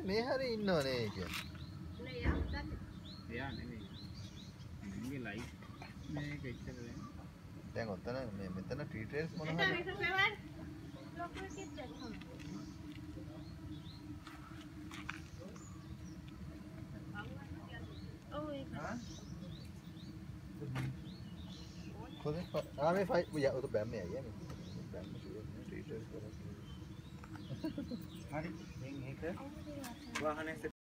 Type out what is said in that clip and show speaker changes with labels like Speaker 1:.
Speaker 1: මේ හැරේ ඉන්නවනේ කියන්නේ.
Speaker 2: එයා නෙමෙයි. මගේ ලයිෆ් මේක ඉච්චර
Speaker 1: දැන් ඔතන මේ මෙතන ට්‍රීටර්ස් මොනවද? खुद हाँ मैं फाइव या वो तो बैम में आई है बैम में टीचर्स को
Speaker 2: हमारी वाहन से